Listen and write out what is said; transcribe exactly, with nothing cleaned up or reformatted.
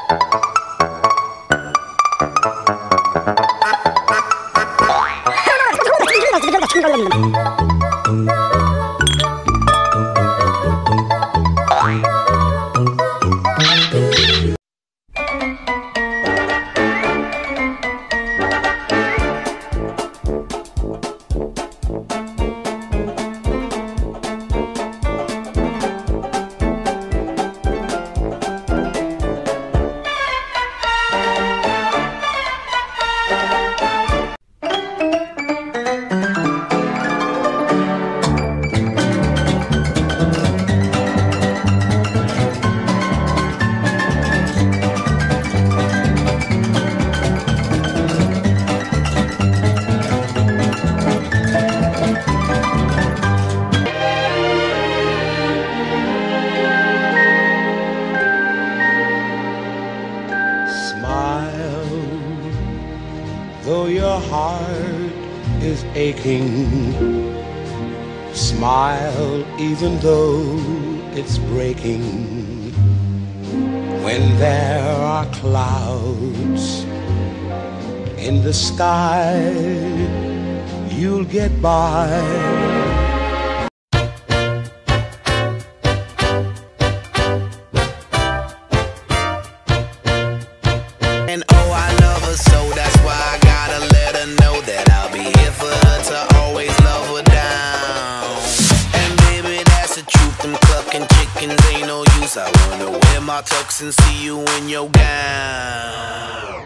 Though your heart is aching, smile even though it's breaking. When there are clouds in the sky, you'll get by. And oh, I love her so, that's why I gotta let her know that I'll be here for her to always love her down. And baby, that's the truth, them clucking chickens ain't no use. I wanna wear my tux and see you in your gown.